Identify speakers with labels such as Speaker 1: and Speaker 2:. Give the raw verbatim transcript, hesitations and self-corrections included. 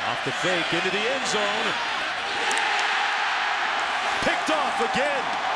Speaker 1: Off the fake into the end zone. Picked off again.